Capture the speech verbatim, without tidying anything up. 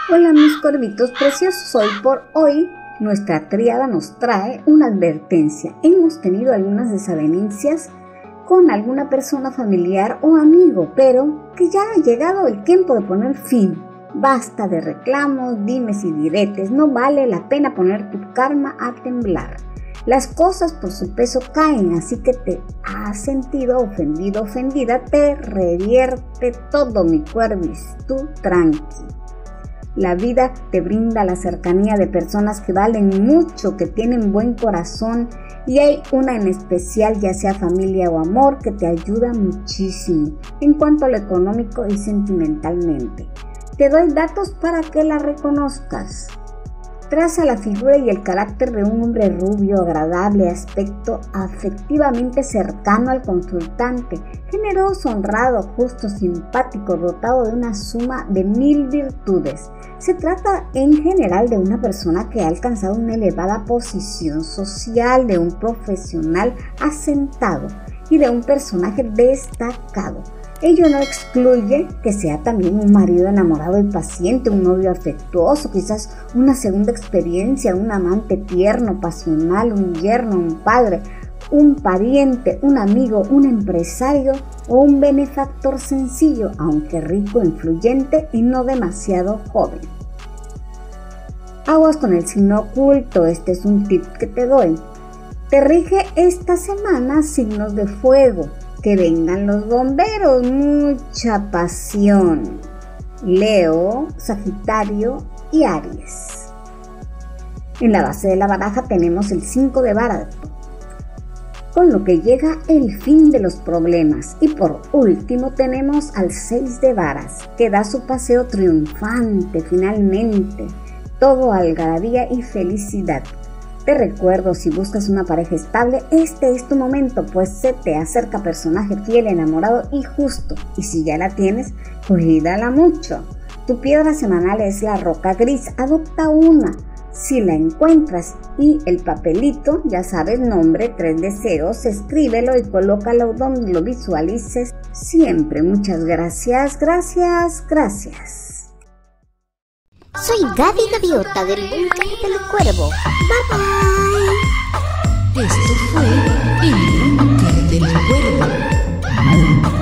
Hola mis cuervitos preciosos, hoy por hoy nuestra tríada nos trae una advertencia. Hemos tenido algunas desavenencias con alguna persona familiar o amigo, pero que ya ha llegado el tiempo de poner fin. Basta de reclamos, dimes y diretes, no vale la pena poner tu karma a temblar. Las cosas por su peso caen, así que te has sentido ofendido, ofendida, te revierte todo mi cuervis, tú tranqui. La vida te brinda la cercanía de personas que valen mucho, que tienen buen corazón y hay una en especial, ya sea familia o amor, que te ayuda muchísimo en cuanto a lo económico y sentimentalmente. Te doy datos para que la reconozcas. Traza la figura y el carácter de un hombre rubio, agradable, aspecto afectivamente cercano al consultante, generoso, honrado, justo, simpático, dotado de una suma de mil virtudes. Se trata en general de una persona que ha alcanzado una elevada posición social, de un profesional asentado y de un personaje destacado. Ello no excluye que sea también un marido enamorado y paciente, un novio afectuoso, quizás una segunda experiencia, un amante tierno, pasional, un yerno, un padre, un pariente, un amigo, un empresario o un benefactor sencillo, aunque rico, influyente y no demasiado joven. Aguas con el signo oculto, este es un tip que te doy. Te rige esta semana signos de fuego. Que vengan los bomberos, mucha pasión. Leo, Sagitario y Aries. En la base de la baraja tenemos el cinco de varas, con lo que llega el fin de los problemas. Y por último tenemos al seis de varas, que da su paseo triunfante finalmente. Todo algarabía y felicidad. Te recuerdo, si buscas una pareja estable, este es tu momento, pues se te acerca personaje fiel, enamorado y justo. Y si ya la tienes, cuídala mucho. Tu piedra semanal es la roca gris, adopta una. Si la encuentras y el papelito, ya sabes, nombre, tres deseos, escríbelo y colócalo donde lo visualices siempre. Muchas gracias, gracias, gracias. Soy Gaby Gaviota del Búnker del Cuervo. Bye bye. Esto fue el Búnker del Cuervo.